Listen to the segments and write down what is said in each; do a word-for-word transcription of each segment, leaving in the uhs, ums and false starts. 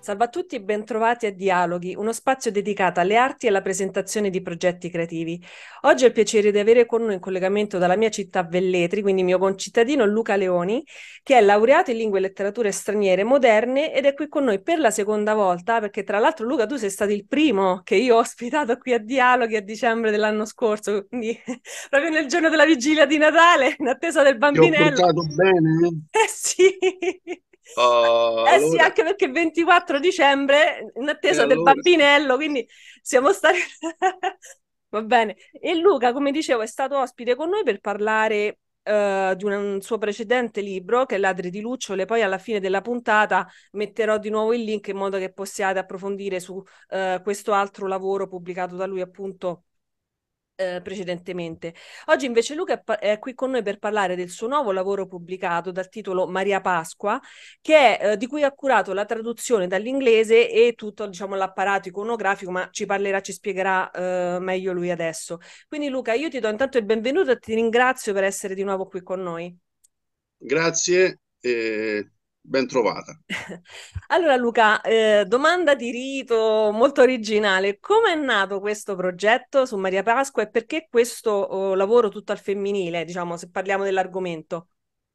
Salve a tutti e bentrovati a Dialoghi, uno spazio dedicato alle arti e alla presentazione di progetti creativi. Oggi ho il piacere di avere con noi in collegamento dalla mia città Velletri, quindi mio concittadino Luca Leoni, che è laureato in lingue e letterature straniere moderne ed è qui con noi per la seconda volta, perché tra l'altro Luca tu sei stato il primo che io ho ospitato qui a Dialoghi a dicembre dell'anno scorso, quindi proprio nel giorno della vigilia di Natale, in attesa del Ti ho bambinello. portato bene? Eh sì, Oh, eh sì, allora, anche perché il ventiquattro dicembre, in e attesa del allora, bambinello, quindi siamo stati... Va bene. E Luca, come dicevo, è stato ospite con noi per parlare eh, di un, un suo precedente libro, che è Ladri di Lucciole. Poi alla fine della puntata metterò di nuovo il link in modo che possiate approfondire su eh, questo altro lavoro pubblicato da lui appunto eh, precedentemente. Oggi invece Luca è, pa- è qui con noi per parlare del suo nuovo lavoro pubblicato dal titolo Maria Pasqua, che è, eh, di cui ha curato la traduzione dall'inglese e tutto, diciamo, l'apparato iconografico, ma ci parlerà, ci spiegherà eh, meglio lui adesso. Quindi Luca, io ti do intanto il benvenuto e ti ringrazio per essere di nuovo qui con noi. grazie e ben trovata. Allora Luca, eh, domanda di rito molto originale. Come è nato questo progetto su Maria Pasqua e perché questo oh, lavoro tutto al femminile, diciamo, se parliamo dell'argomento?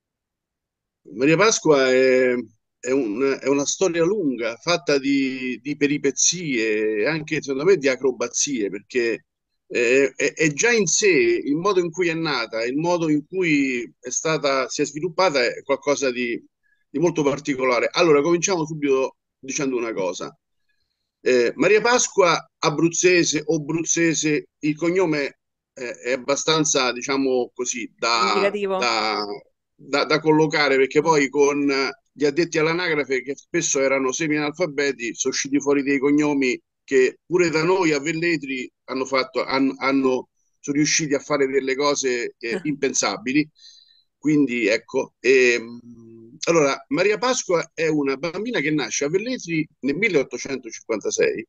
Maria Pasqua è, è un- è una storia lunga, fatta di, di peripezie e anche, secondo me, di acrobazie, perché è, è- è già in sé il modo in cui è nata, il modo in cui è stata, si è sviluppata è qualcosa di, di molto particolare. Allora, cominciamo subito dicendo una cosa. Eh, Maria Pasqua, abruzzese o bruzzese, il cognome eh, è abbastanza, diciamo così, da, Indicativo. da- da- da collocare, perché Mm. poi con gli addetti all'anagrafe, che spesso erano semi-analfabeti, sono usciti fuori dei cognomi che pure da noi a Velletri hanno fatto, han- hanno, sono riusciti a fare delle cose eh, impensabili. Quindi ecco, ehm, allora Maria Pasqua è una bambina che nasce a Velletri nel milleottocentocinquantasei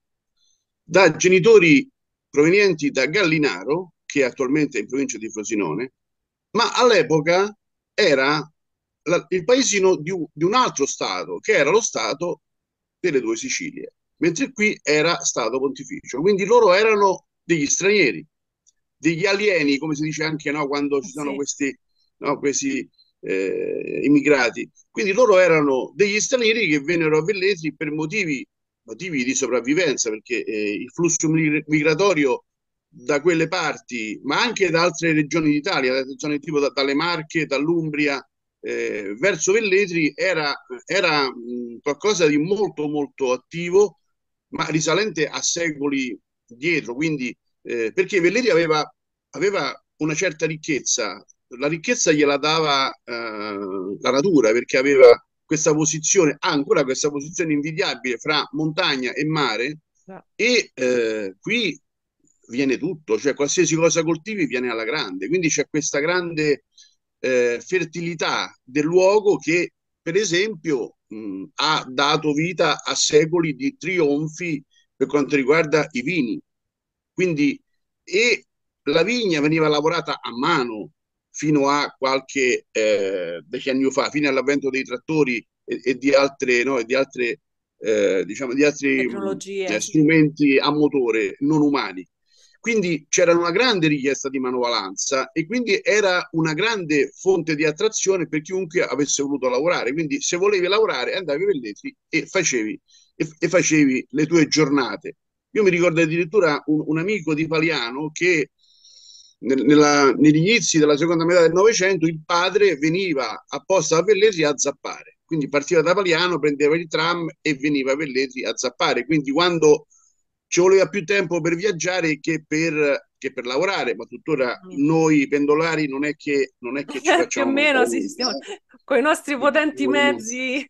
da genitori provenienti da Gallinaro, che attualmente è in provincia di Frosinone, ma all'epoca era la- il paesino di un, di un altro stato, che era lo stato delle due Sicilie, mentre qui era stato pontificio. Quindi loro erano degli stranieri, degli alieni, come si dice anche no, quando ci sono Sì. questi, no, questi eh, immigrati. Quindi loro erano degli stranieri che vennero a Velletri per motivi, motivi di sopravvivenza, perché eh, il flusso migratorio da quelle parti, ma anche da altre regioni d'Italia, da zone tipo da, dalle Marche, dall'Umbria, eh, verso Velletri, era, era mh, qualcosa di molto molto attivo, ma risalente a secoli dietro. Quindi, eh, perché Velletri aveva, aveva una certa ricchezza, la ricchezza gliela dava eh, la natura, perché aveva questa posizione, ha ancora questa posizione invidiabile fra montagna e mare, Già. e eh, qui viene tutto, cioè qualsiasi cosa coltivi viene alla grande, quindi c'è questa grande eh, fertilità del luogo che, per esempio, mh, ha dato vita a secoli di trionfi per quanto riguarda i vini. Quindi, e la vigna veniva lavorata a mano fino a qualche eh, decennio fa, fino all'avvento dei trattori e, e di altre, no, e di altre eh, diciamo, di altri mh, Tecnologie, eh, sì. strumenti a motore non umani. Quindi c'era una grande richiesta di manovalanza e quindi era una grande fonte di attrazione per chiunque avesse voluto lavorare. Quindi se volevi lavorare andavi a Velletri e facevi, e, e facevi le tue giornate. Io mi ricordo addirittura un, un amico di Paliano che nel, nella, negli inizi della seconda metà del Novecento il padre veniva apposta a Velletri a zappare. Quindi partiva da Paliano, prendeva il tram e veniva a Velletri a zappare. Quindi quando ci voleva più tempo per viaggiare che per, che per lavorare, ma tuttora Mm. noi pendolari non è che, non è che ci Più o facciamo meno mancare sì, nulla, stiamo... eh? con i nostri Ci ci potenti vogliono mezzi.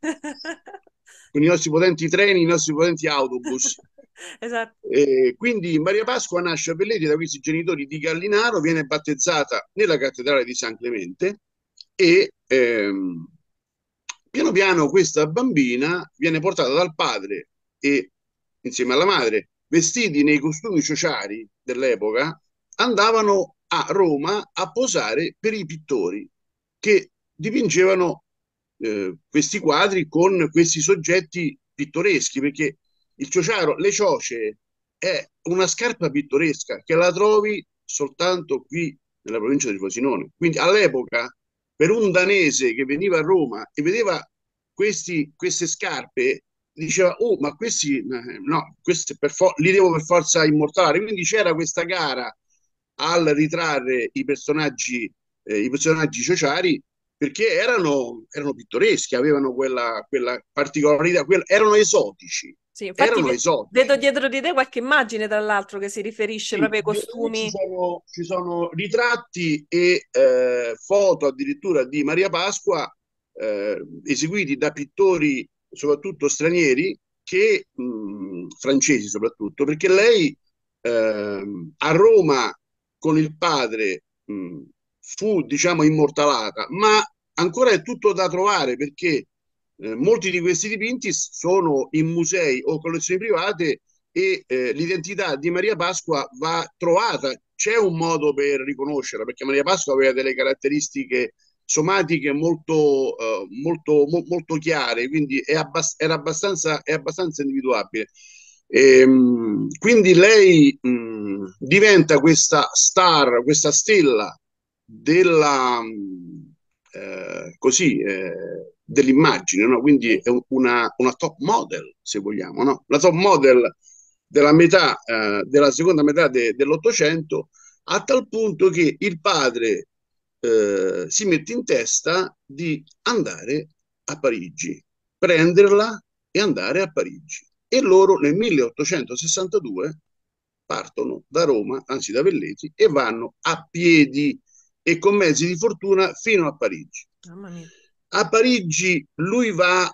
con i nostri potenti treni, i nostri potenti autobus. Esatto. E quindi Maria Pasqua nasce a Velletri da questi genitori di Gallinaro, viene battezzata nella cattedrale di San Clemente e ehm, piano piano questa bambina viene portata dal padre e insieme alla madre, vestiti nei costumi ciociari dell'epoca, andavano a Roma a posare per i pittori che dipingevano eh, questi quadri con questi soggetti pittoreschi, perché il ciociaro, le ciocee, è una scarpa pittoresca che la trovi soltanto qui nella provincia di Frosinone. Quindi all'epoca, per un danese che veniva a Roma e vedeva questi, queste scarpe, diceva, oh, ma questi, eh, no, questi per li devo per forza immortalare. Quindi c'era questa gara al ritrarre i personaggi, eh, i personaggi sociali perché erano, erano pittoreschi, avevano quella, quella particolarità, quella, erano esotici, Sì, infatti erano ve- vedo esotici. dietro di te qualche immagine, tra l'altro, che si riferisce Sì, proprio ai dietro me ci costumi. sono, ci sono ritratti e eh, foto addirittura di Maria Pasqua eh, eseguiti da pittori soprattutto stranieri, che, mh, francesi soprattutto, perché lei ehm, a Roma con il padre mh, fu, diciamo, immortalata, ma ancora è tutto da trovare perché eh, molti di questi dipinti sono in musei o collezioni private e eh, l'identità di Maria Pasqua va trovata. C'è un modo per riconoscerla, perché Maria Pasqua aveva delle caratteristiche somatiche molto, eh, molto, mo, molto chiare, quindi è, abbast- era abbastanza, è abbastanza individuabile. E, mh, quindi lei mh, diventa questa star, questa stella della, mh, eh, così, eh, dell'immagine, no? Quindi Sì. è una, una top model, se vogliamo, no? La top model della metà, eh, della seconda metà de- dell'Ottocento, a tal punto che il padre eh, si mette in testa di andare a Parigi, prenderla e andare a Parigi. E loro nel milleottocentosessantadue partono da Roma, anzi da Velletri, e vanno a piedi e con mezzi di fortuna fino a Parigi. Mamma mia. A Parigi lui va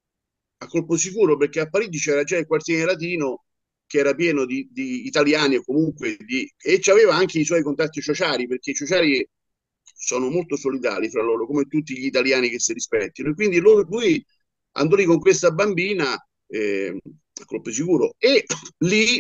a colpo sicuro perché a Parigi c'era già il quartiere latino che era pieno di, di italiani o comunque di, e aveva anche i suoi contatti sociali perché i sociali sono molto solidali fra loro come tutti gli italiani che si rispettino e quindi Sì. lui, lui andò lì con questa bambina eh, a colpo sicuro e lì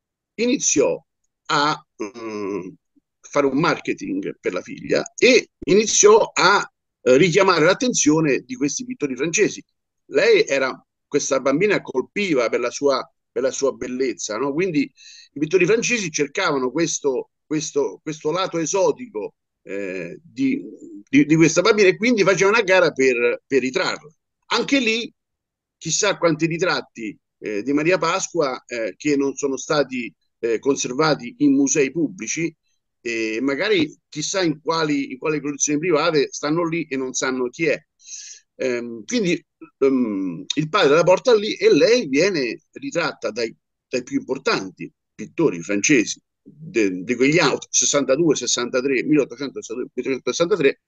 iniziò a um, fare un marketing per la figlia e iniziò a eh, richiamare l'attenzione di questi pittori francesi. Lei era, questa bambina colpiva per la sua, per la sua bellezza, no? Quindi i pittori francesi cercavano questo, questo, questo lato esotico eh, di, di, di, questa bambina e quindi facevano una gara per, per ritrarla. Anche lì, chissà quanti ritratti eh, di Maria Pasqua eh, che non sono stati eh, conservati in musei pubblici e magari chissà in quali, in quali collezioni private stanno lì e non sanno chi è. Ehm, quindi um, il padre la porta lì e lei viene ritratta dai, dai più importanti pittori francesi di quegli anni, sessantadue, sessantatré, milleottocentosessantadue, milleottocentosessantatré,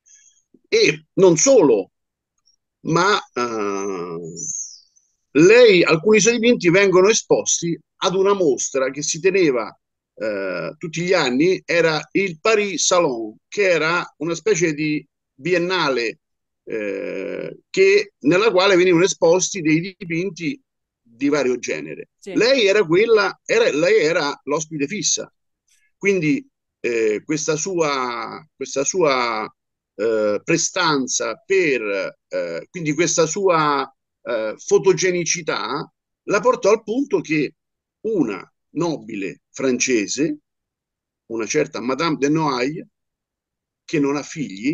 e non solo, ma uh, lei, alcuni suoi dipinti vengono esposti ad una mostra che si teneva uh, tutti gli anni, era il Paris Salon, che era una specie di biennale eh, che, nella quale venivano esposti dei dipinti di vario genere. Sì. Lei era quella, era, lei era l'ospite fissa, quindi eh, questa sua, questa sua eh, prestanza per, eh, quindi questa sua eh, fotogenicità la portò al punto che una nobile francese, una certa Madame de Noailles, che non ha figli,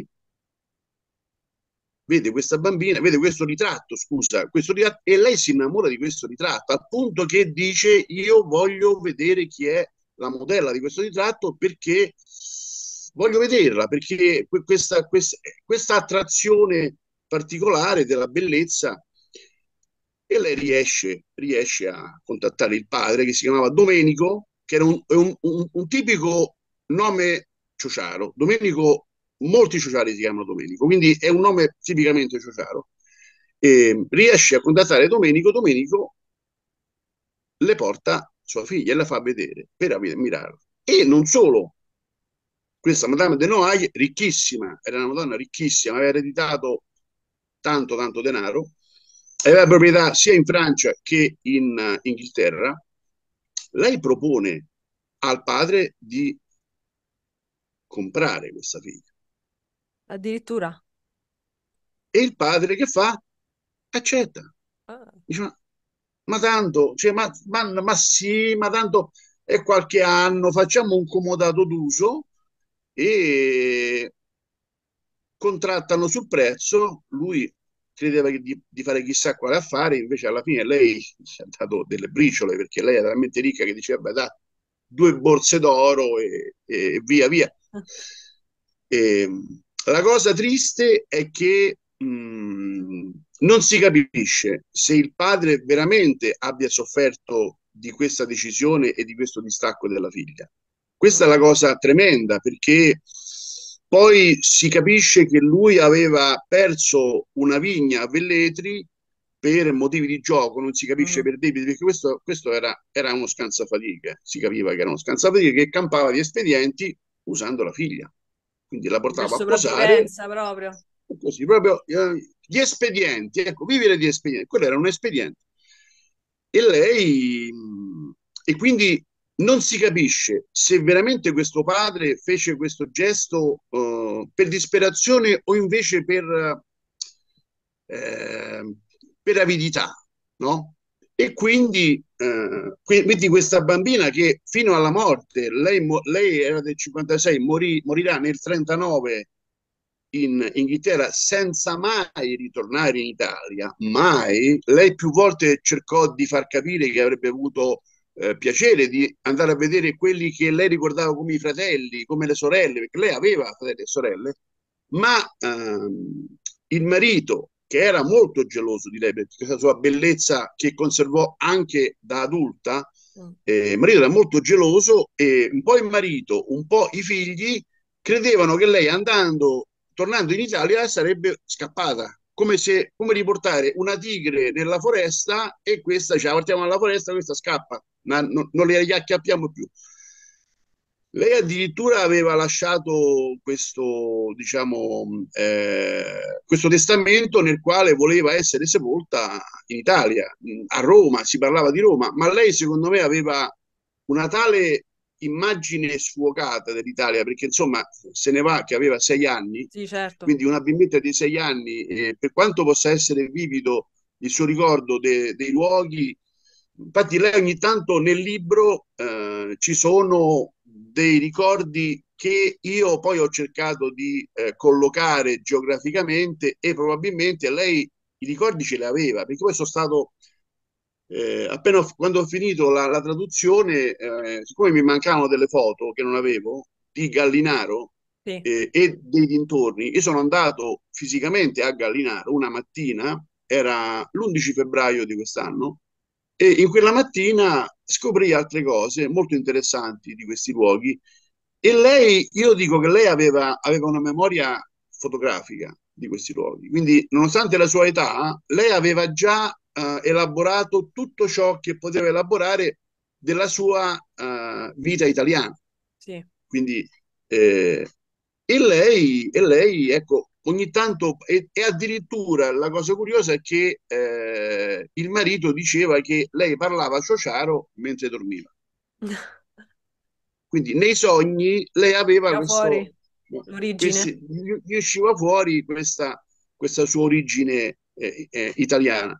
vede questa bambina, vede questo ritratto, scusa, questo ritratto, e lei si innamora di questo ritratto, al punto che dice io voglio vedere chi è la modella di questo ritratto perché voglio vederla, perché questa, questa, questa attrazione particolare della bellezza e lei riesce, riesce a contattare il padre che si chiamava Domenico, che era un, un, un, un tipico nome ciociaro. Domenico, molti ciociari si chiamano Domenico, quindi è un nome tipicamente ciociaro. E riesce a contattare Domenico, Domenico le porta sua figlia e la fa vedere per ammirarla. E non solo, questa Madame de Noailles, ricchissima, era una donna ricchissima, aveva ereditato tanto, tanto denaro, aveva proprietà sia in Francia che in uh, Inghilterra. Lei propone al padre di comprare questa figlia. Addirittura. E il padre che fa? Accetta. Ah. Dice, ma tanto, cioè, ma, ma, ma sì, ma tanto è qualche anno, facciamo un comodato d'uso e contrattano sul prezzo, lui credeva di, di fare chissà quale affare, invece alla fine lei si è dato delle briciole perché lei era talmente ricca che diceva, beh, dai, due borse d'oro e, e via via. E, la cosa triste è che mh, non si capisce se il padre veramente abbia sofferto di questa decisione e di questo distacco della figlia. Questa è la Mm. cosa tremenda perché poi si capisce che lui aveva perso una vigna a Velletri per motivi di gioco, non si capisce Mm. per debiti, perché questo, questo era, era uno scansafatiche, si capiva che era uno scansafatiche che campava di espedienti usando la figlia. Quindi la Per portava a posare, sopravvivenza proprio. così proprio eh, gli espedienti, ecco, vivere di espedienti, quello era un espediente. E lei, mh, e quindi non si capisce se veramente questo padre fece questo gesto eh, per disperazione o invece per, eh, per avidità, no? E quindi, eh, quindi questa bambina che fino alla morte, lei, lei era del cinquantasei, morì, morirà nel trentanove in Inghilterra senza mai ritornare in Italia, mai. Lei più volte cercò di far capire che avrebbe avuto eh, piacere di andare a vedere quelli che lei ricordava come i fratelli, come le sorelle, perché lei aveva fratelli e sorelle, ma ehm, il marito, che era molto geloso di lei per questa sua bellezza che conservò anche da adulta, Mm. eh, il marito era molto geloso e un po' il marito, un po' i figli credevano che lei andando, tornando in Italia sarebbe scappata, come se come riportare una tigre nella foresta e questa ce la portiamo alla foresta, questa scappa, ma non, non le acchiappiamo più. Lei addirittura aveva lasciato questo, diciamo, eh, questo testamento nel quale voleva essere sepolta in Italia, a Roma, si parlava di Roma, ma lei secondo me aveva una tale immagine sfuocata dell'Italia, perché insomma se ne va che aveva sei anni, Sì, certo. quindi una bimbetta di sei anni, eh, per quanto possa essere vivido il suo ricordo de- dei luoghi. Infatti lei ogni tanto nel libro eh, ci sono dei ricordi che io poi ho cercato di eh, collocare geograficamente e probabilmente lei i ricordi ce li aveva, perché poi sono stato, eh, appena ho- quando ho finito la, la traduzione, eh, siccome mi mancavano delle foto che non avevo di Gallinaro Sì. eh, e dei dintorni, io sono andato fisicamente a Gallinaro una mattina, era l'undici febbraio di quest'anno, e in quella mattina scoprì altre cose molto interessanti di questi luoghi e lei, io dico che lei aveva, aveva una memoria fotografica di questi luoghi, quindi nonostante la sua età, lei aveva già eh, elaborato tutto ciò che poteva elaborare della sua eh, vita italiana. Sì. Quindi, eh, e lei, e lei, ecco, ogni tanto, e, e addirittura la cosa curiosa è che eh, il marito diceva che lei parlava ciociaro mentre dormiva. Quindi nei sogni lei aveva Tira questo, fuori l'origine. questi, gli usciva fuori questa, questa sua origine eh, eh, italiana.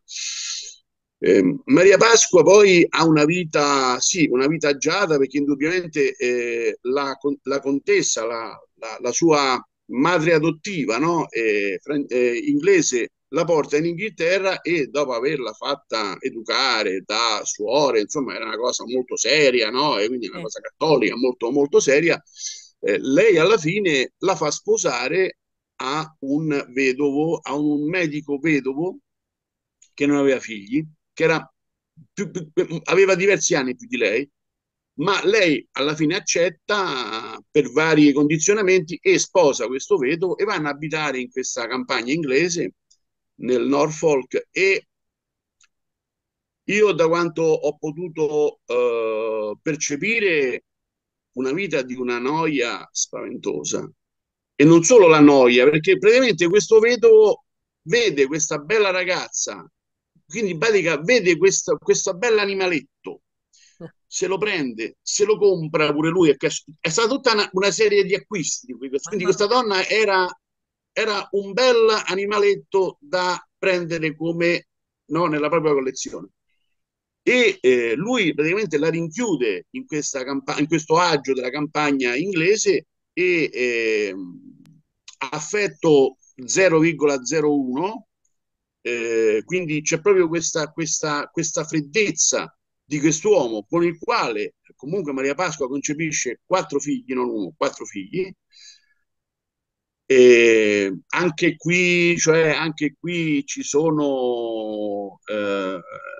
Eh, Maria Pasqua poi ha una vita, sì, una vita agiata perché indubbiamente eh, la, la contessa, la, la, la, sua madre adottiva, no? eh, eh, inglese, la porta in Inghilterra e dopo averla fatta educare da suore, insomma era una cosa molto seria, no? E quindi una Sì. cosa cattolica molto molto seria, eh, lei alla fine la fa sposare a un vedovo, a un medico vedovo che non aveva figli, che era più, più, aveva diversi anni più di lei, ma lei alla fine accetta per vari condizionamenti e sposa questo vedovo e vanno a abitare in questa campagna inglese nel Norfolk e io da quanto ho potuto eh, percepire una vita di una noia spaventosa e non solo la noia, perché praticamente questo vedovo vede questa bella ragazza, quindi in pratica vede questo, questo bell'animaletto, se lo prende, se lo compra pure lui, è, è stata tutta una, una serie di acquisti, quindi questa donna era, era un bel animaletto da prendere come no, nella propria collezione. e eh, lui praticamente la rinchiude in, questa campa- in questo agio della campagna inglese e eh, affetto zero virgola zero uno, eh, quindi c'è proprio questa, questa, questa freddezza di quest'uomo con il quale comunque Maria Pasqua concepisce quattro figli, non uno, quattro figli. E anche qui, cioè, anche qui ci sono eh,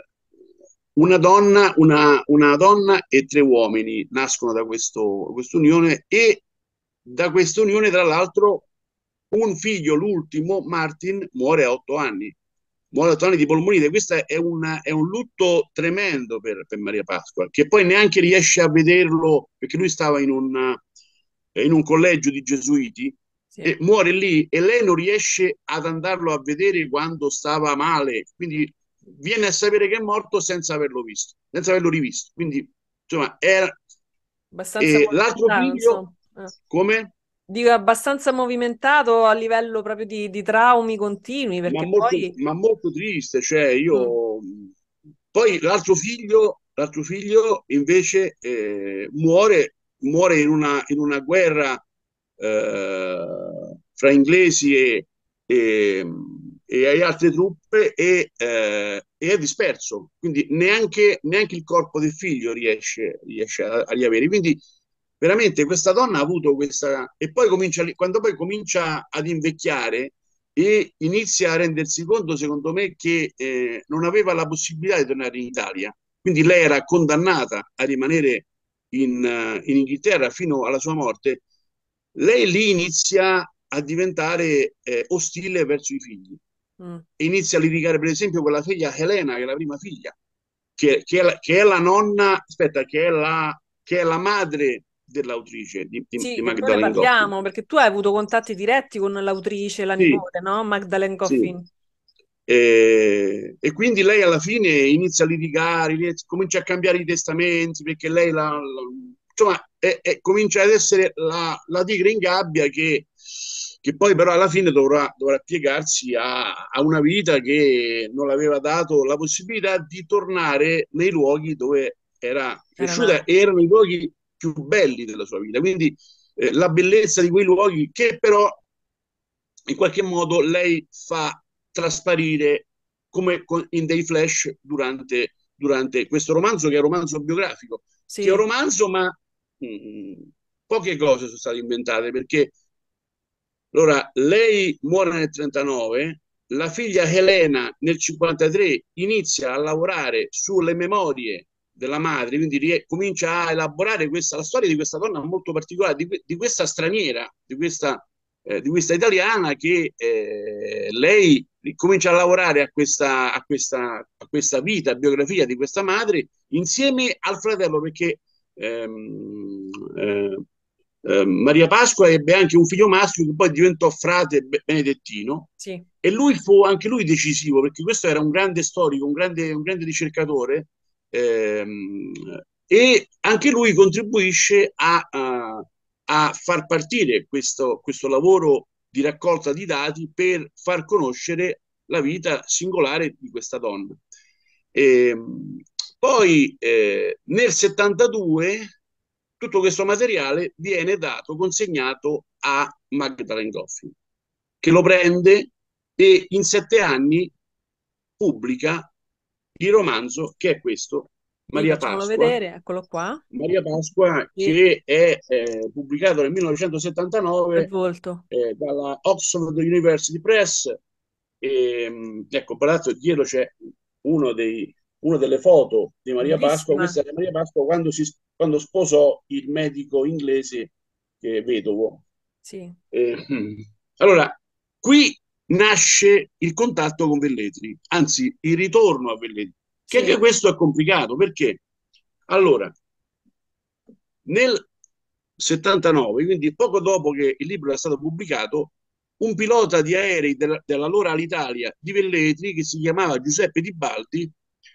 una donna, una, una donna e tre uomini nascono da questo, questa unione e da questa unione, tra l'altro, un figlio, l'ultimo, Martin, muore a otto anni. Muore a otto anni di polmonite. Questo è, una, è un lutto tremendo per, per Maria Pasqua, che poi neanche riesce a vederlo, perché lui stava in un, in un collegio di gesuiti Sì. e muore lì e lei non riesce ad andarlo a vedere quando stava male, quindi viene a sapere che è morto senza averlo visto, senza averlo rivisto. Quindi, insomma, era... Abbastanza E l'altro movimentato, figlio, insomma. Eh. come? Dico abbastanza movimentato a livello proprio di, di traumi continui, Ma perché molto, poi... ma molto triste, cioè Mm, io... Poi l'altro figlio, l'altro figlio invece eh, muore, muore in una, in una guerra eh, fra inglesi e, e, e altre truppe e, eh, e è disperso, quindi neanche, neanche il corpo del figlio riesce, riesce a, a riavere. Quindi veramente questa donna ha avuto questa... E poi comincia, quando poi comincia ad invecchiare e inizia a rendersi conto, secondo me, che eh, non aveva la possibilità di tornare in Italia. Quindi lei era condannata a rimanere in, uh, in Inghilterra fino alla sua morte. Lei lì inizia a diventare eh, ostile verso i figli mm. e inizia a litigare, per esempio, con la figlia Helena, che è la prima figlia, che, che, è, la, che è la nonna, aspetta, che è la, che è la madre dell'autrice di, di, Sì, di che poi ne Magdalene Goffin. parliamo, perché tu hai avuto contatti diretti con l'autrice, la Sì, nipote, no? Magdalene sì. Coffin. E, e quindi lei alla fine inizia a litigare, inizia- comincia a cambiare i testamenti perché lei la, la- insomma è- è- comincia ad essere la, la tigre in gabbia che, che poi però alla fine dovrà, dovrà piegarsi a, a una vita che non le aveva dato la possibilità di tornare nei luoghi dove era Era cresciuta nata. e erano i luoghi più belli della sua vita. Quindi eh, la bellezza di quei luoghi che però in qualche modo lei fa trasparire come in dei flash durante, durante questo romanzo, che è un romanzo biografico, che è un Sì, romanzo, ma mh, poche cose sono state inventate perché allora, lei muore nel trentanove, la figlia Elena nel cinquantatré inizia a lavorare sulle memorie della madre, quindi rie- comincia a elaborare questa, la storia di questa donna molto particolare, di, di questa straniera, di questa, eh, di questa italiana che eh, lei comincia a lavorare a questa, a, questa, a questa vita, biografia di questa madre insieme al fratello perché ehm, eh, eh, Maria Pasqua ebbe anche un figlio maschio che poi diventò frate benedettino sì. e lui fu anche lui decisivo perché questo era un grande storico, un grande, un grande ricercatore ehm, e anche lui contribuisce a, a, a far partire questo, questo lavoro di raccolta di dati per far conoscere la vita singolare di questa donna. E, poi eh, nel settantadue tutto questo materiale viene dato, consegnato a Magdalene Goffin, che lo prende e in sette anni pubblica il romanzo che è questo, Sì, Maria facciamolo Pasqua. vedere, eccolo qua. Maria Pasqua Sì, che è eh, pubblicato nel bel millenovecentosettantanove volto. eh, dalla Oxford University Press. E, mh, ecco, tra l'altro dietro c'è uno dei, una delle foto di Maria Pasqua. Bellissima. Questa è Maria Pasqua quando, si, quando sposò il medico inglese che è vedovo. Sì, Eh, allora, qui nasce il contatto con Velletri, anzi il ritorno a Velletri, che sì. anche questo è complicato perché allora nel settantanove, quindi poco dopo che il libro era stato pubblicato, un pilota di aerei della, dell'allora Alitalia di Velletri, che si chiamava Giuseppe Di Baldi,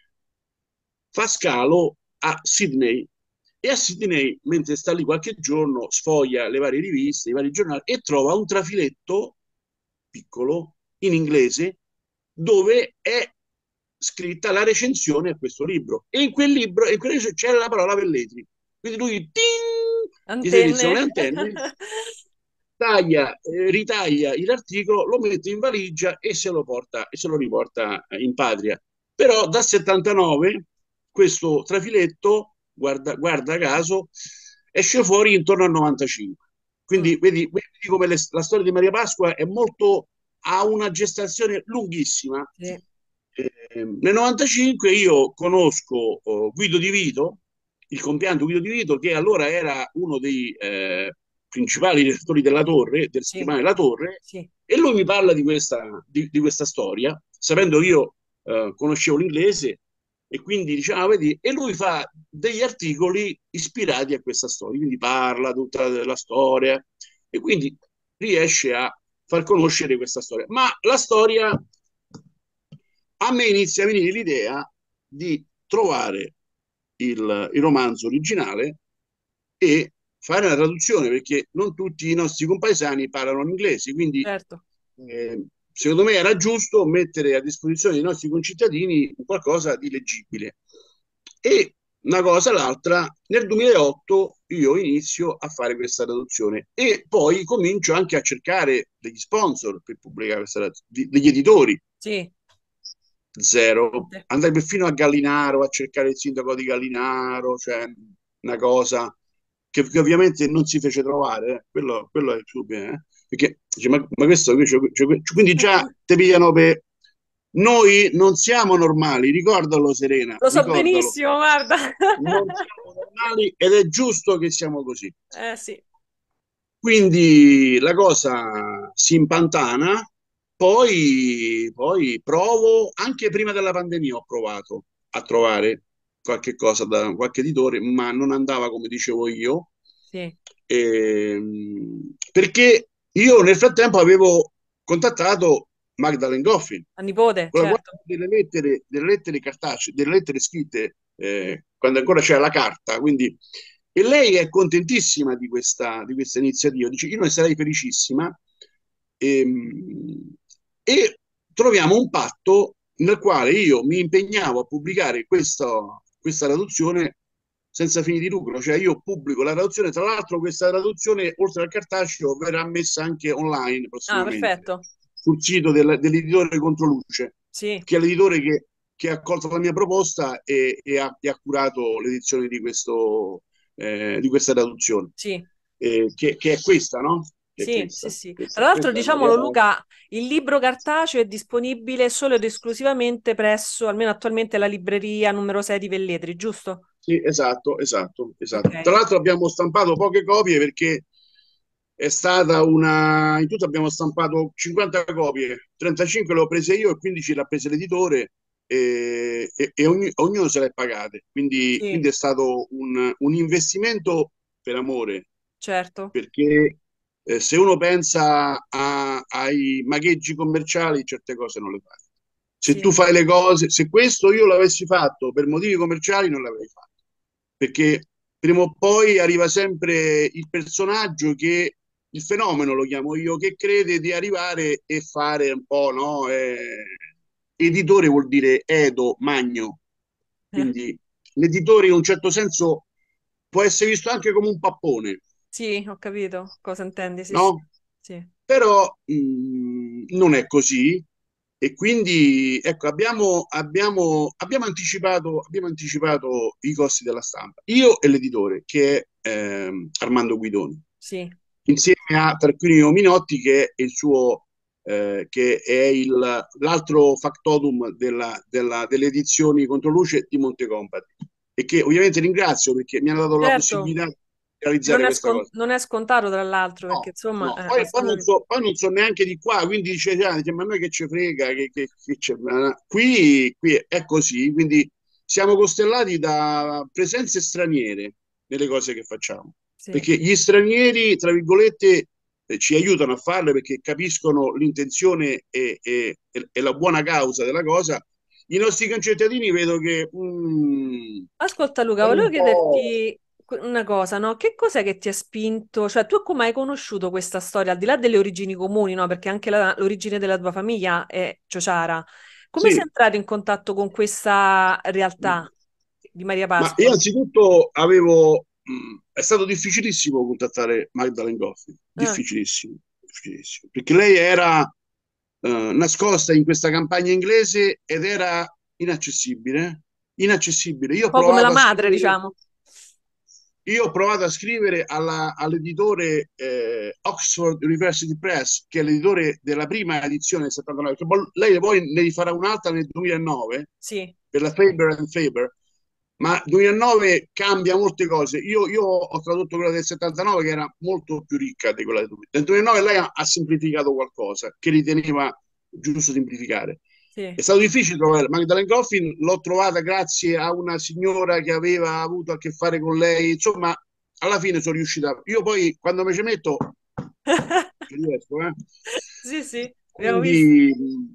fa scalo a Sydney e a Sydney, mentre sta lì qualche giorno, sfoglia le varie riviste, i vari giornali e trova un trafiletto piccolo in inglese dove è scritta la recensione a questo libro. E in quel libro, in quella recensione c'era la parola Velletri. Quindi lui, ting, gli si iniziano Antenne. le antenne, taglia, eh, ritaglia l'articolo, lo mette in valigia e se lo porta e se lo riporta in patria. Però dal settantanove questo trafiletto, guarda, guarda caso, esce fuori intorno al novantacinque. Mm, Quindi vedi, vedi come le, la storia di Maria Pasqua è molto, ha una gestazione lunghissima. sì, Eh, nel novantacinque io conosco oh, Guido Di Vito, il compianto Guido Di Vito, che allora era uno dei eh, principali direttori della Torre, del sì, settimanale La Torre, sì, e lui mi parla di questa, di, di questa storia, sapendo che io eh, conoscevo l'inglese, e quindi diciamo, vedi, e lui fa degli articoli ispirati a questa storia, quindi parla tutta della storia, e quindi riesce a far conoscere questa storia. Ma la storia a me inizia a venire l'idea di trovare il, il romanzo originale e fare una traduzione, perché non tutti i nostri compaesani parlano l'inglese, quindi certo. eh, secondo me era giusto mettere a disposizione dei nostri concittadini qualcosa di leggibile. E una cosa, l'altra, nel duemilaotto io inizio a fare questa traduzione e poi comincio anche a cercare degli sponsor per pubblicare questa degli editori. Sì, Zero. niente. Andai perfino a Gallinaro a cercare il sindaco di Gallinaro, cioè una cosa che, che ovviamente non si fece trovare, eh. Quello, quello è il suo bene, eh. Perché dice, ma, ma questo, cioè, cioè, quindi già ti pigliano per... Noi non siamo normali, ricordalo Serena, Lo so ricordalo. benissimo, guarda. Non siamo normali ed è giusto che siamo così. Eh sì, Quindi la cosa si impantana, poi, poi provo, anche prima della pandemia ho provato a trovare qualche cosa da qualche editore, ma non andava come dicevo io, sì, ehm, perché io nel frattempo avevo contattato Magdalene Goffin, a nipote, con la quale certo. delle lettere, delle lettere cartacee, delle lettere scritte eh, quando ancora c'era la carta, quindi e lei è contentissima di questa, di questa iniziativa, dice io ne sarei felicissima ehm, e troviamo un patto nel quale io mi impegnavo a pubblicare questa, questa traduzione senza fini di lucro, cioè io pubblico la traduzione, tra l'altro questa traduzione oltre al cartaceo verrà messa anche online Ah, prossimamente perfetto. sul sito del, dell'editore Controluce, Sì, che è l'editore che, che ha accolto la mia proposta e, e, ha, e ha curato l'edizione di, questo, eh, di questa traduzione, sì. eh, che, che, è questa, no? Che è Sì, sì, questa, sì. Tra questa, l'altro, questa è Maria diciamolo, Paola. Luca, il libro cartaceo è disponibile solo ed esclusivamente presso, almeno attualmente, la libreria numero sei di Velletri, giusto? Sì, esatto, esatto, esatto. Tra Ok. l'altro abbiamo stampato poche copie perché è stata una... In tutto abbiamo stampato cinquanta copie, trentacinque le ho prese io e quindici le ha prese l'editore e, e, e ogni, ognuno se le è pagate. Quindi, Sì, quindi è stato un, un investimento per amore, certo. perché eh, se uno pensa a- ai magheggi commerciali, certe cose non le fai. Se tu Sì, fai le cose, se questo io l'avessi fatto per motivi commerciali, non l'avrei fatto perché prima o poi arriva sempre il personaggio che, il fenomeno lo chiamo io, che crede di arrivare e fare un po', no? Eh, editore vuol dire edo, magno, eh, quindi l'editore in un certo senso può essere visto anche come un pappone, sì, ho capito cosa intendi. Sì, sì, no? sì. Però mh, non è così e quindi ecco, abbiamo, abbiamo, abbiamo, anticipato, abbiamo anticipato i costi della stampa, io e l'editore che è ehm, Armando Guidoni, Sì. insieme a Tarquinio Minotti che è il suo eh, che è il, l'altro factotum della, della, delle edizioni Controluce di Montecompati e che ovviamente ringrazio perché mi hanno dato la Certo, possibilità di che non realizzare è, questa scon- cosa. non è scontato, tra l'altro, perché No, insomma, no. eh, Poi, poi non assolutamente. so, poi non so neanche di qua, quindi dice, ah, dice, ma a noi che ci frega, che, che, che c'è? Qui, qui è così, quindi siamo costellati da presenze straniere nelle cose che facciamo, Sì, perché gli stranieri, tra virgolette, eh, ci aiutano a farle perché capiscono l'intenzione e, e, e la buona causa della cosa. I nostri concittadini vedo che mm, ascolta Luca, sono volevo un po'... chiederti que- una cosa, no? Che cos'è che ti ha spinto? Cioè, tu come hai conosciuto questa storia, al di là delle origini comuni, no? Perché anche la- l'origine della tua famiglia è ciociara, Come sei Sì, entrato in contatto con questa realtà di Maria ma io Pasqua? anzitutto avevo, mh, è stato difficilissimo contattare Magdalene Goffin, Ah, difficilissimo, difficilissimo, perché lei era eh, nascosta in questa campagna inglese ed era inaccessibile, inaccessibile. Io un ho po' come la provato a madre, scrivere, diciamo. io ho provato a scrivere alla- all'editore eh, Oxford University Press, che è l'editore della prima edizione del settantanove, che poi- lei poi ne rifarà un'altra nel duemilanove Sì, per la Faber and Faber, ma duemilanove cambia molte cose. Io, io ho tradotto quella del settantanove che era molto più ricca di quella del duemila. Nel duemilanove lei ha, ha semplificato qualcosa che riteneva giusto semplificare. È sì. stato difficile trovare Magdalene Coffin, l'ho trovata grazie a una signora che aveva avuto a che fare con lei, insomma, alla fine sono riuscita. Io poi quando mi ci metto ci riesco, eh. Sì, sì, abbiamo visto. Quindi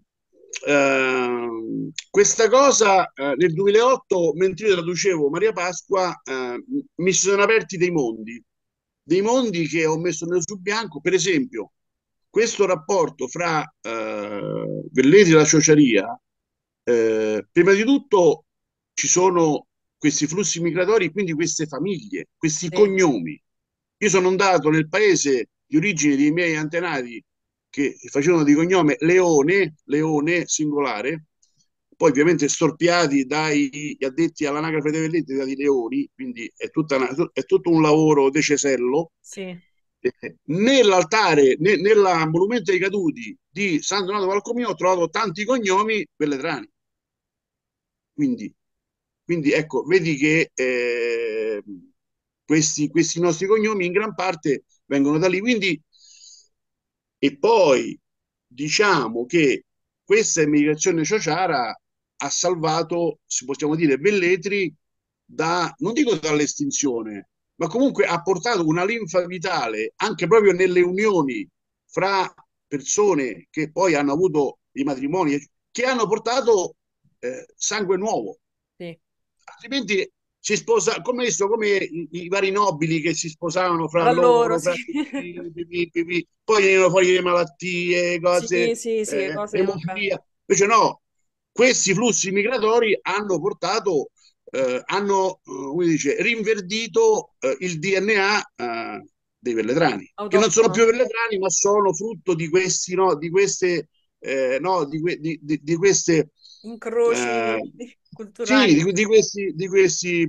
ehm, questa cosa eh, nel duemilaotto, mentre io traducevo Maria Pasqua, eh, mi si sono aperti dei mondi, dei mondi che ho messo nero su bianco. Per esempio, questo rapporto fra eh, Velletri e la ciociaria, eh, prima di tutto ci sono questi flussi migratori, quindi queste famiglie, questi Sì, cognomi. Io sono andato nel paese di origine dei miei antenati che facevano di cognome Leone, Leone singolare, poi ovviamente storpiati dai addetti all'anagrafe dei Velletti, dai Leoni, quindi è, tutta una, è tutto un lavoro de cesello. sì. Eh, Nell'altare, ne, nel monumento ai caduti di San Donato Valcomino ho trovato tanti cognomi velletrani. Quindi, quindi ecco, vedi che eh, questi, questi nostri cognomi in gran parte vengono da lì. Quindi, e poi diciamo che questa immigrazione ciociara ha salvato, se possiamo dire, Velletri da, non dico dall'estinzione, ma comunque ha portato una linfa vitale anche proprio nelle unioni fra persone che poi hanno avuto i matrimoni, che hanno portato eh, sangue nuovo. Sì. Altrimenti si sposa, come visto, come i, i, vari nobili che si sposavano fra Tra loro, loro, sì. fra cugini, pipì, pipì, poi venivano fuori le malattie, Sì, cose, sì, sì, eh, cose, vabbè. emofilia. Invece no, questi flussi migratori hanno portato, eh, hanno, eh, come dice, rinverdito eh, il D N A eh, dei velletrani, che non sono Autoctono. più velletrani, ma sono frutto di questi, no, di queste, eh, no, di, que- di, di, di queste Incroci eh, sì, culturali. di, di questi, di questi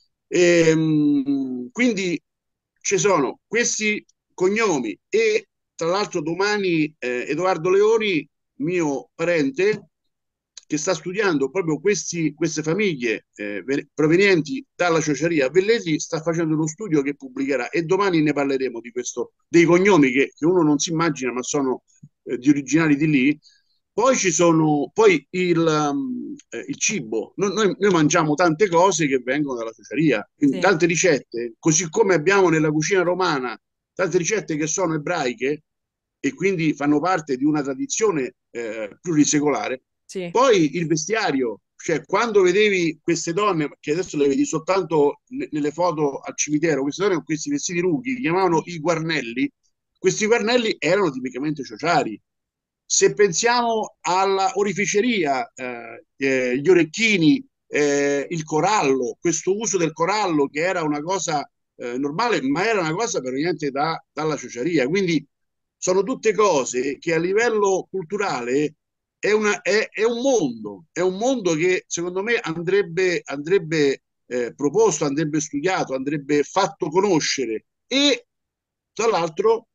ehm, quindi ci sono questi cognomi e tra l'altro domani eh, Edoardo Leoni, mio parente, che sta studiando proprio questi, queste famiglie eh, provenienti dalla ciociaria Velletri, sta facendo uno studio che pubblicherà e domani ne parleremo di questo, dei cognomi che, che uno non si immagina ma sono eh, di originali di lì. Poi ci sono poi il, um, eh, il cibo. Noi, noi, noi mangiamo tante cose che vengono dalla ciociaria, quindi Sì, tante ricette, così come abbiamo nella cucina romana tante ricette che sono ebraiche e quindi fanno parte di una tradizione eh, plurisecolare. sì. Poi il vestiario, cioè quando vedevi queste donne, che adesso le vedi soltanto nelle foto al cimitero, queste donne con questi vestiti lunghi, li chiamavano Sì. i guarnelli, questi guarnelli erano tipicamente ciociari. Se pensiamo alla oreficeria, eh, eh, gli orecchini, eh, il corallo, questo uso del corallo che era una cosa eh, normale, ma era una cosa proveniente da, dalla ciociaria. Quindi sono tutte cose che a livello culturale è, una, è, è un mondo, è un mondo che secondo me andrebbe, andrebbe eh, proposto, andrebbe studiato, andrebbe fatto conoscere e tra l'altro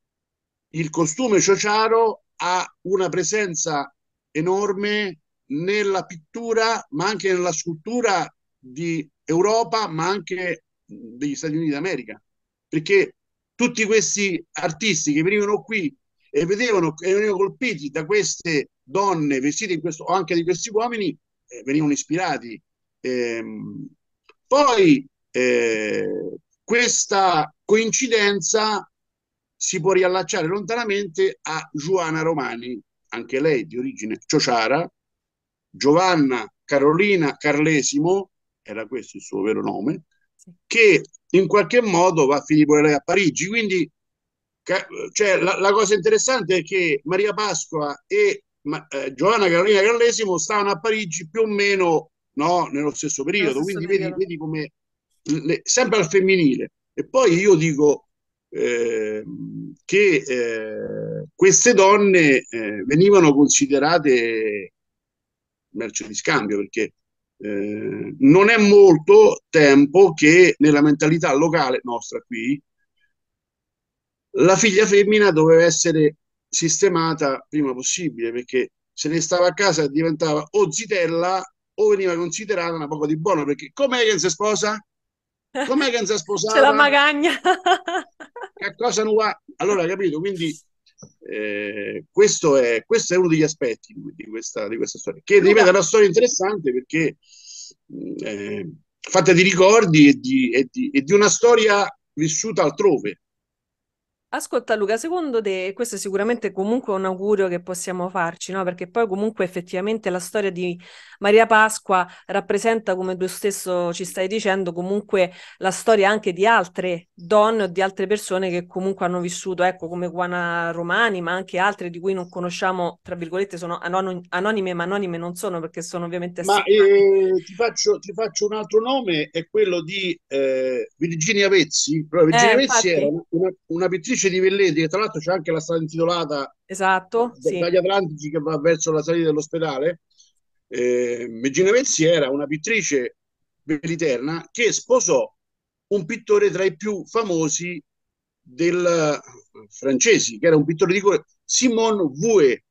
il costume ciociaro ha una presenza enorme nella pittura, ma anche nella scultura di Europa, ma anche degli Stati Uniti d'America. Perché tutti questi artisti che venivano qui e vedevano e venivano colpiti da queste donne vestite in questo, o anche di questi uomini, eh, venivano ispirati. Ehm, poi eh, questa coincidenza si può riallacciare lontanamente a Giovanna Romani, anche lei di origine ciociara, Giovanna Carolina Carlesimo, era questo il suo vero nome, Sì. che in qualche modo va a finire pure lei a Parigi. Quindi cioè, la, la cosa interessante è che Maria Pasqua e ma, eh, Giovanna Carolina Carlesimo stavano a Parigi più o meno, no, nello stesso nello periodo, stesso quindi vedi, periodo. vedi come le- sempre al femminile. E poi io dico eh, che eh, queste donne eh, venivano considerate merce di scambio perché eh, non è molto tempo che nella mentalità locale nostra qui la figlia femmina doveva essere sistemata prima possibile perché se ne stava a casa e diventava o zitella o veniva considerata una poco di buono perché com'è che non si sposa? Com'è che non si è Ce la sposata? magagna. Che cosa non va? Allora, capito? Quindi eh, questo, è, questo è uno degli aspetti di questa, di questa storia, che ripeto è Luca, una storia interessante perché mh, eh, fatta di ricordi e di, e, di, e di una storia vissuta altrove. ascolta Luca, secondo te, questo è sicuramente comunque un augurio che possiamo farci, no? Perché poi comunque effettivamente la storia di Maria Pasqua rappresenta, come tu stesso ci stai dicendo, comunque la storia anche di altre donne o di altre persone che comunque hanno vissuto, ecco, come Juana Romani, ma anche altre di cui non conosciamo, tra virgolette, sono anon- anonime, ma anonime non sono perché sono ovviamente Ma assegnate. eh, ti faccio, ti faccio un altro nome, è quello di eh, Virginia Vezzi. Però Eh, Virginia Vezzi era infatti, una, una, una pittrice di Velletri, che tra l'altro c'è anche la strada intitolata esatto, d- sì. dagli Atlantici che va verso la salita dell'ospedale. Eh, Virginia Vezzi era una pittrice veliterna che sposò un pittore tra i più famosi del eh, francesi, che era un pittore di colore, Simone Vouet,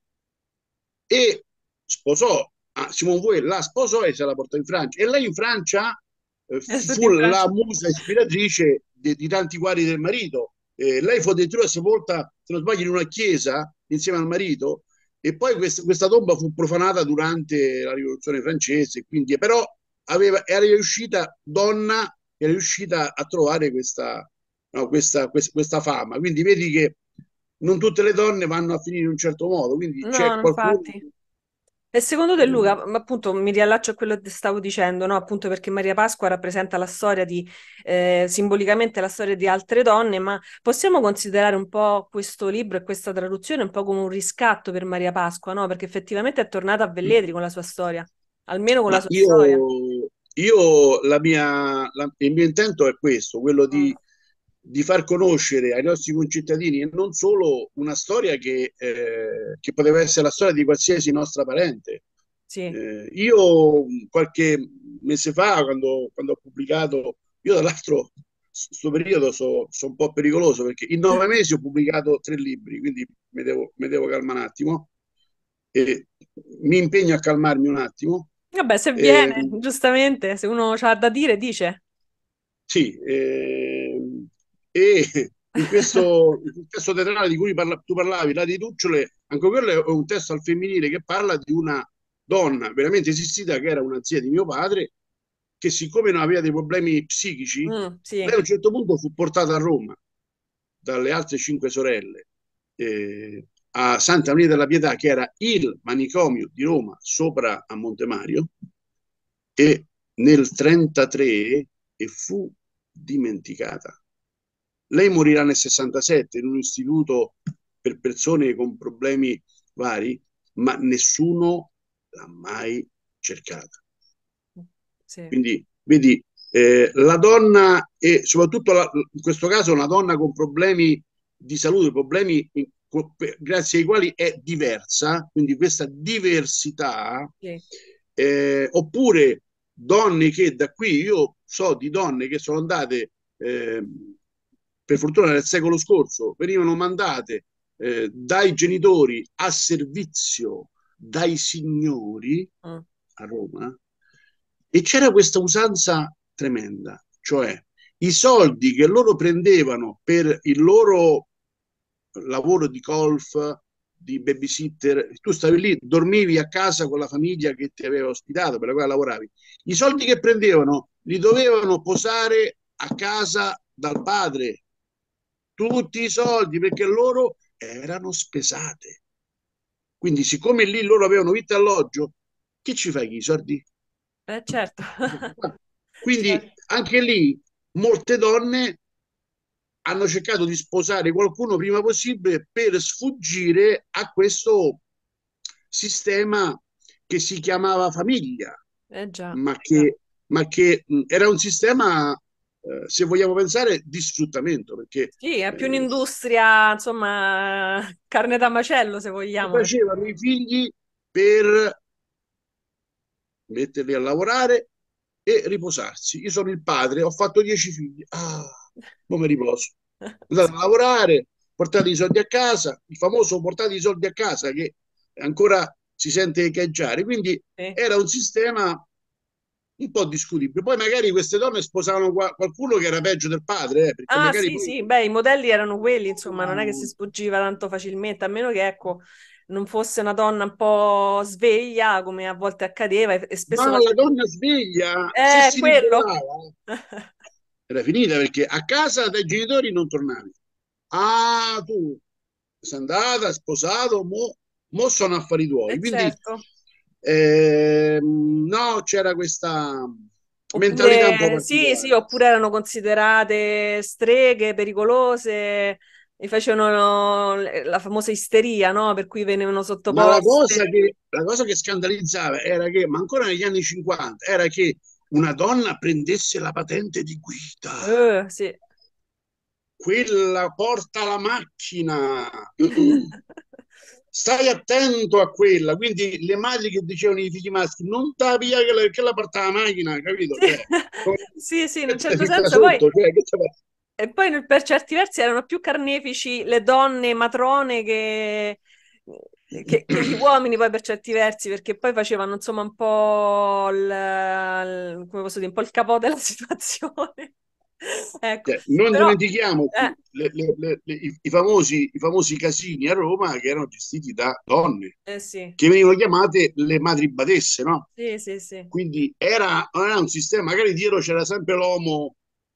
e sposò ah, Simone Weil, la sposò e se la portò in Francia. E lei in Francia eh, È tutto fu in la Francia. musa ispiratrice di, di tanti quadri del marito. Eh, lei fu addirittura sepolta, se non sbaglio, in una chiesa insieme al marito. E poi questa, questa tomba fu profanata durante la rivoluzione francese, quindi però aveva, era riuscita, donna, era riuscita a trovare questa, no, questa, questa, questa fama. Quindi vedi che non tutte le donne vanno a finire in un certo modo, quindi No, c'è no, qualcuno. infatti. E secondo te, eh, Luca, ma appunto mi riallaccio a quello che stavo dicendo, no? Appunto perché Maria Pasqua rappresenta la storia di, eh, simbolicamente la storia di altre donne, ma possiamo considerare un po' questo libro e questa traduzione un po' come un riscatto per Maria Pasqua, no? Perché effettivamente è tornata a Velletri con la sua storia, almeno con la Ma sua storia. io, io la mia, la- il mio intento è questo, quello Mm, di, di far conoscere ai nostri concittadini e non solo una storia che, eh, che poteva essere la storia di qualsiasi nostra parente. sì. Eh, io qualche mese fa, quando, quando ho pubblicato, io tra l'altro, questo periodo sono so un po' pericoloso perché in nove mesi ho pubblicato tre libri, quindi mi devo, mi devo calmare un attimo e mi impegno a calmarmi un attimo. Vabbè, se Eh, viene, giustamente, se uno ha da dire, dice. sì, eh, e in questo, in questo teatrale di cui parla, tu parlavi, La di Tucciole, anche quello è un testo al femminile che parla di una donna veramente esistita che era una zia di mio padre, che siccome non aveva dei problemi psichici, Mm, lei a sì, un certo punto fu portata a Roma dalle altre cinque sorelle eh, a Santa Maria della Pietà, che era il manicomio di Roma sopra a Montemario, e nel trentatré e fu dimenticata. Lei morirà nel sessantasette in un istituto per persone con problemi vari, ma nessuno l'ha mai cercata. sì. Quindi, vedi, eh, la donna e soprattutto la, in questo caso una donna con problemi di salute, problemi in, grazie ai quali è diversa, quindi questa diversità, Sì. eh, oppure donne che da qui, io so di donne che sono andate, eh, per fortuna nel secolo scorso, venivano mandate eh, dai genitori a servizio dai signori Mm. a Roma e c'era questa usanza tremenda, cioè i soldi che loro prendevano per il loro lavoro di golf, di babysitter, tu stavi lì, dormivi a casa con la famiglia che ti aveva ospitato, per la quale lavoravi. I soldi che prendevano li dovevano posare a casa dal padre, tutti i soldi, perché loro erano spesate. Quindi, siccome lì loro avevano vitto e alloggio, che ci fai con i soldi? Eh, certo. Quindi Certo. anche lì molte donne hanno cercato di sposare qualcuno prima possibile per sfuggire a questo, sistema che si chiamava famiglia, Eh già. ma che, ma che mh, era un sistema, eh, se vogliamo pensare, di sfruttamento, perché Sì, è più eh, un'industria, insomma, carne da macello, se si vogliamo. facevano i figli per metterli a lavorare e riposarsi. Io sono il padre, ho fatto dieci figli. Ah, non mi riposo. Andate a lavorare, portate i soldi a casa, il famoso portate i soldi a casa che ancora si sente echeggiare. Quindi Sì. era un sistema un po' discutibile. Poi magari queste donne sposavano qua- qualcuno che era peggio del padre, eh, perché Ah, magari sì, poi... sì, beh, i modelli erano quelli, insomma, non è che si sfuggiva tanto facilmente, a meno che, ecco, non fosse una donna un po' sveglia, come a volte accadeva, e, e spesso Ma la faceva... donna sveglia, se Eh, si quello! ribellava, era finita perché a casa dai genitori non tornavi. Ah, tu sei andata, sposato, mo, mo sono affari tuoi. Eh, Quindi certo. ehm, no, c'era questa mentalità un po' Oppure, sì, sì, particolare. oppure erano considerate streghe, pericolose, e facevano la famosa isteria, no? Per cui venivano Ma la cosa sottoposte. che, la cosa che scandalizzava era che, ma ancora negli anni cinquanta, era che una donna prendesse la patente di guida. Eh, sì. Quella porta la macchina. Stai attento a quella. Quindi le madri che dicevano ai figli maschi, non ta via che la, che la porta la macchina, capito? Sì, Cioè, come, sì, sì, in che un te certo ficca senso poi, sotto, cioè, che te fa- e poi nel- per certi versi erano più carnefici le donne matrone che, che- che gli uomini poi per certi versi, perché poi facevano insomma un po' il, il- come posso dire, un po' il capò della situazione. Ecco, cioè, non però, dimentichiamo eh, le- le- le- le- i, i famosi, i famosi casini a Roma che erano gestiti da donne, eh sì, che venivano chiamate le madri badesse, no? sì, sì, sì. Quindi era, non era un sistema, magari dietro c'era sempre l'uomo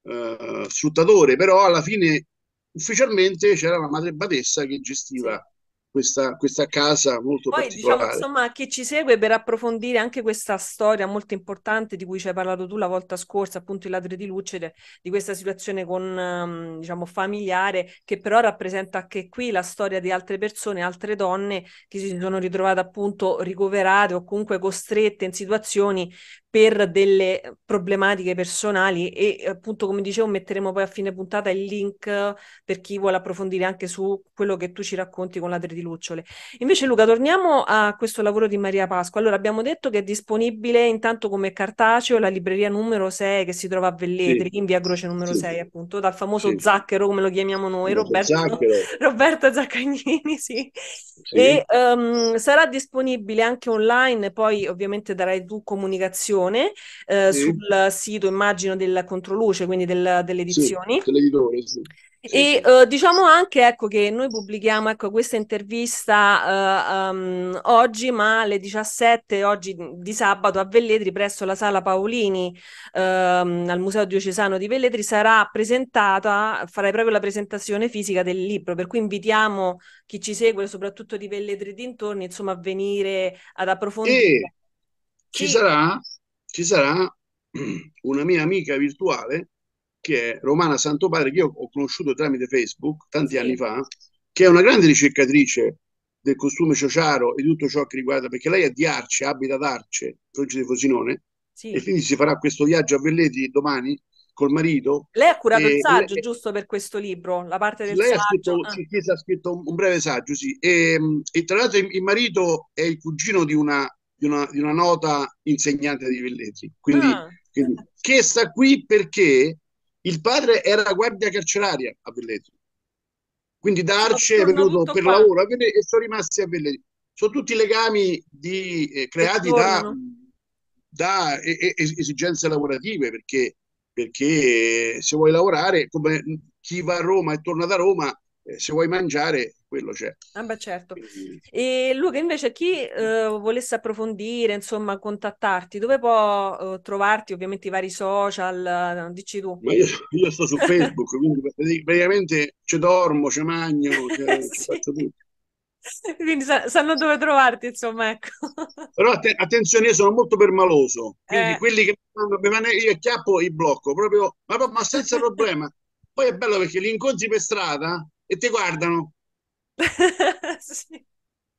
eh, sfruttatore, però alla fine ufficialmente c'era la madre badessa che Sì. gestiva questa, questa casa molto Poi diciamo particolare. insomma a chi ci segue per approfondire anche questa storia molto importante di cui ci hai parlato tu la volta scorsa, appunto i ladri di Lucide, di questa situazione con ehm, diciamo familiare che però rappresenta anche qui la storia di altre persone, altre donne che si sono ritrovate appunto ricoverate o comunque costrette in situazioni per delle problematiche personali e appunto come dicevo metteremo poi a fine puntata il link per chi vuole approfondire anche su quello che tu ci racconti con Ladri di Lucciole. Invece, Luca, torniamo a questo lavoro di Maria Pasqua. Allora, abbiamo detto che è disponibile intanto come cartaceo la libreria numero sei che si trova a Sì, Velletri, in via Croce numero sì, sei, appunto, dal famoso sì. Zacchero, come lo chiamiamo noi, Famoso Roberto, Zacchero, Roberto Zaccagnini, sì. sì, E ehm, sarà disponibile anche online, poi ovviamente darai tu comunicazione eh, sul sì, sito, immagino, del Controluce, quindi del- delle sì, edizioni. dell'editore, sì, sì, E eh, diciamo anche ecco, che noi pubblichiamo ecco, questa intervista eh, um, oggi, ma alle diciassette, oggi di sabato a Velletri, presso la Sala Paolini, ehm, al Museo Diocesano di Velletri, sarà presentata, farai proprio la presentazione fisica del libro, per cui invitiamo chi ci segue, soprattutto di Velletri e dintorni, insomma, a venire ad e approfondire. ci Sì, sarà, ci sarà una mia amica virtuale che è Romana Santopadre, che io ho conosciuto tramite Facebook tanti anni sì, fa, che è una grande ricercatrice del costume ciociaro e di tutto ciò che riguarda, perché lei è di Arce, abita ad Arce, provincia di Frosinone, e sì. quindi si farà questo viaggio a Velletri domani col marito. Lei ha curato il E, e saggio, lei, giusto per questo libro, la parte del lei ha saggio. scritto, Ah. sì, Chiesa ha scritto un, un breve saggio, sì, e, e tra l'altro il, il marito è il cugino di una, di una, di una nota insegnante di Velletri, quindi, Ah. quindi che sta qui perché il padre era guardia carceraria a Velletri, quindi da Insomma, Arce è torna venuto tutto per qua, lavoro a Velletri e sono rimasti a Velletri. Sono tutti legami di, eh, che creati da, tornano. da e- e- esigenze lavorative, perché, perché se vuoi lavorare, come chi va a Roma e torna da Roma, eh, se vuoi mangiare, quello c'è. Ah, beh, certo. Quindi, E Luca, invece, chi eh, volesse approfondire, insomma, contattarti, dove può eh, trovarti? Ovviamente i vari social, eh, dici tu. ma io, io sto su Facebook, quindi praticamente ci dormo, ci magno, ci Sì. faccio tutto. Quindi sa- sanno dove trovarti, insomma, ecco. Però att- attenzione, io sono molto permaloso, quindi Eh. quelli che fanno, mi fanno- io chiappo i blocco, proprio, ma, proprio- ma senza problema. Poi è bello perché li incontri per strada e ti guardano. Sì.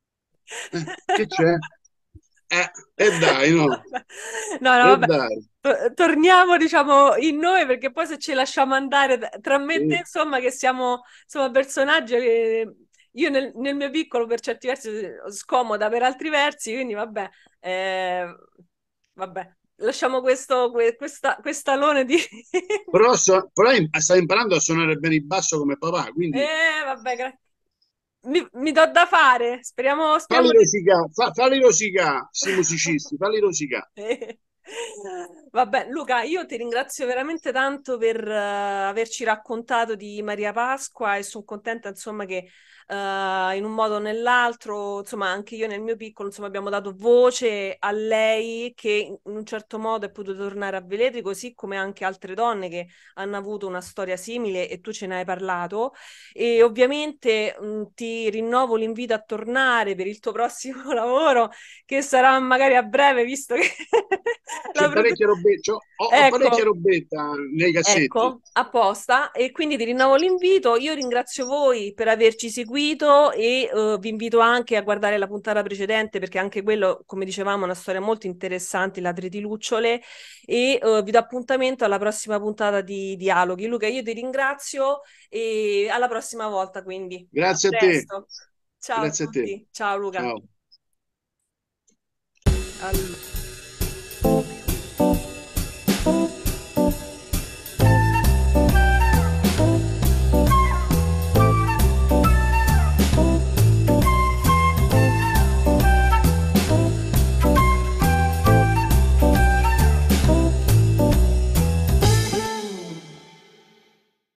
Eh, che c'è? Eh, e dai, no, No, no, e vabbè. dai. To- Torniamo, diciamo, in noi perché poi se ce lasciamo andare tra tra me e te, Sì. insomma, che siamo, insomma, personaggi che io nel, nel mio piccolo per certi versi scomoda per altri versi, quindi vabbè, eh, vabbè, lasciamo questo, que- questa, quest'alone di... Però, so- però im- sta imparando a suonare bene il basso come papà, quindi Eh, vabbè, gra- mi, mi do da fare, speriamo, speriamo falli di... rosicare, fa, falli rosicare, sti musicisti, falli rosicare. Eh. Vabbè, Luca, io ti ringrazio veramente tanto per eh, averci raccontato di Maria Pasqua e sono contenta, insomma, che eh, in un modo o nell'altro, insomma, anche io nel mio piccolo, insomma, abbiamo dato voce a lei che in un certo modo è potuta tornare a Velletri, così come anche altre donne che hanno avuto una storia simile e tu ce ne hai parlato. E ovviamente mh, ti rinnovo l'invito a tornare per il tuo prossimo lavoro che sarà magari a breve, visto che la C'è produ- parecchia robetta, ho, ho parecchia Ecco, robetta nei cassetti. ecco, apposta. E quindi ti rinnovo l'invito. Io ringrazio voi per averci seguito e eh, vi invito anche a guardare la puntata precedente perché anche quello, come dicevamo, è una storia molto interessante, Ladri di Lucciole. E eh, vi do appuntamento alla prossima puntata di Dialoghi. Luca, io ti ringrazio e alla prossima volta, quindi. A Grazie a te, presto. Ciao a grazie a te. tutti. Ciao Luca. Ciao. Allora.